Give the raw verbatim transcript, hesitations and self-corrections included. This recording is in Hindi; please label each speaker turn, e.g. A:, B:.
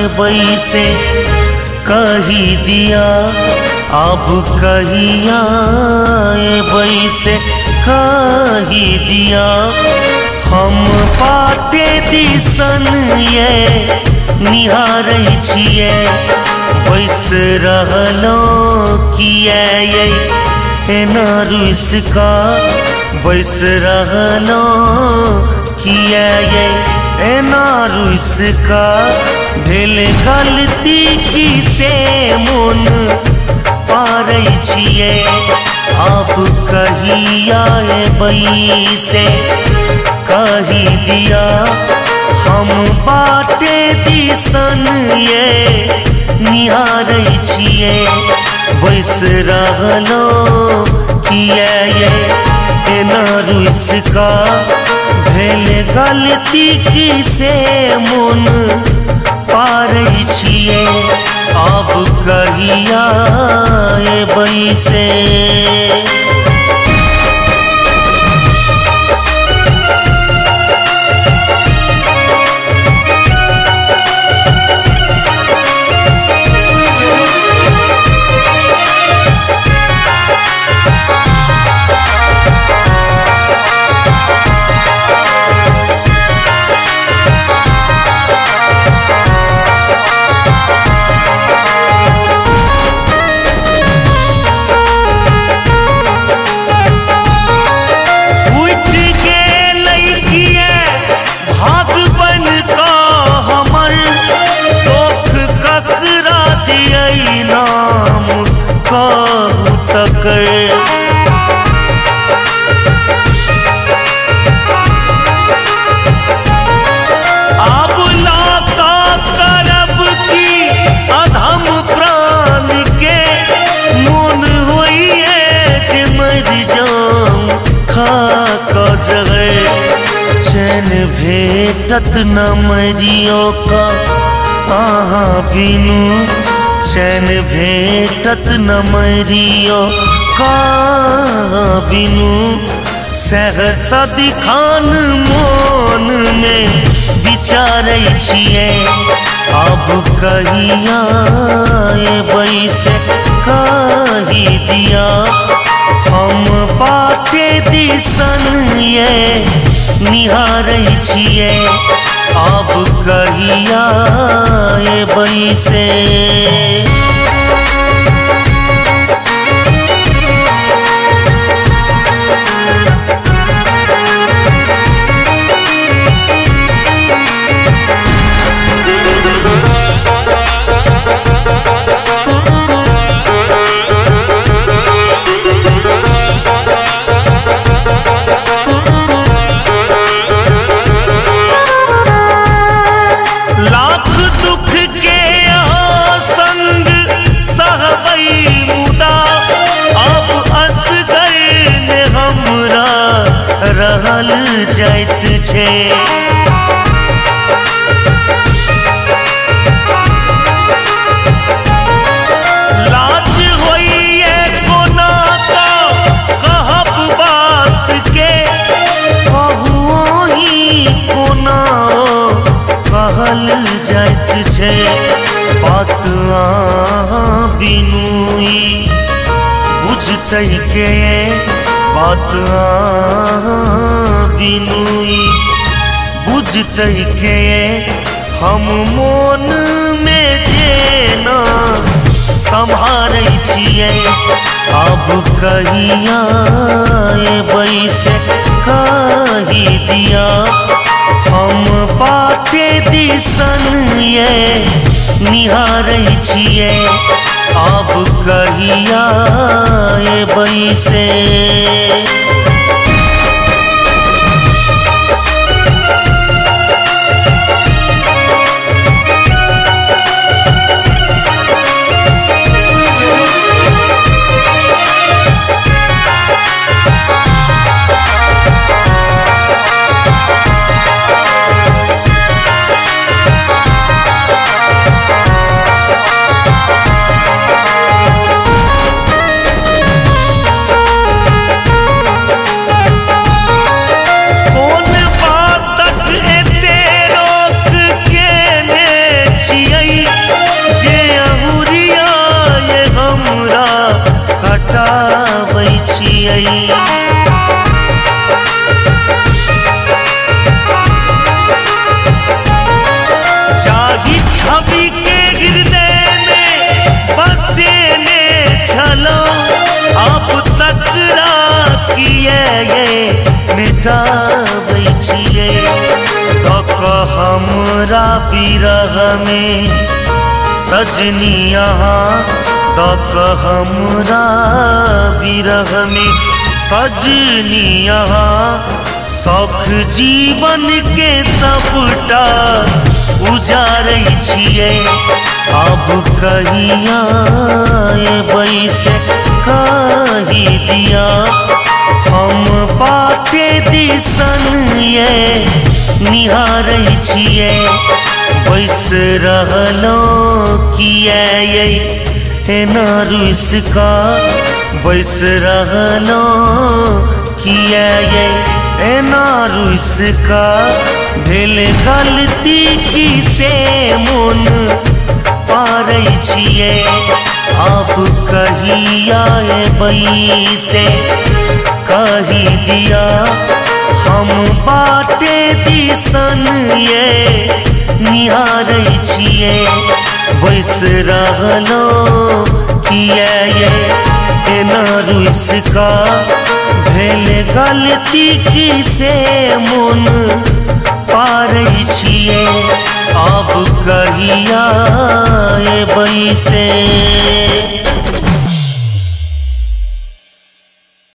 A: बैसे कही दिया अब कहिया बैसे कही दिया हम बाटे दिसन ये निहार छिए बैस रहलो किए ये एना रुस का बैस रहलो किए ये एना रुस का भेल गलती की से मन पारै छिए अब कहिया बैसे कही दिया हम बाटे दिसन ये निहार छिए बैस रहलो किए ये एना रुस का भेल गलती की से मन पारै छिए अब कहिया बैसे अब लाका करब की अधम प्राण के मन होइए जे मर जाऊं खाक जगह चैन भेटत न मरियो का आहा बिनु चैन भेटत न मरियो का बिनु सहसा दिखान मोन में विचारै छिए अब कहिया बैसे कही दिया हम बाटे दिसन ये निहारै छिए अब कहिया बैसे रहल जाइत छे लाज होइए कोना का कहब बात के कहुओ ही कोना कहल जाइत छे बात बिनुई बुझतै के बात बिनुई बुझतै के हम मोन में जेना संभारै छिए अब कहिया बैसे कही दिया हम बाटे दिसन ये निहारै छिए अब कहिया बैसे बिरह में सजनी यहाँ तक हमरा बिरह में सजनी यहाँ सौख जीवन के सबटा उजारै छियै। अब कहिया एबै से कही दिया हम बाटे दिसन ये निहारै छियै। बैस रहलो किया ये एना रुस का बैस रहलो किया ये एना रुस का भेल गलती की से मन पारै छियै। अब कहिया एबै से कही दिया हम बाटे दिसन ये निहारै छियै। बैस रहलो किया ये एना रुस का भेल गलती की से मन पारै छियै। अब कहिया एबै से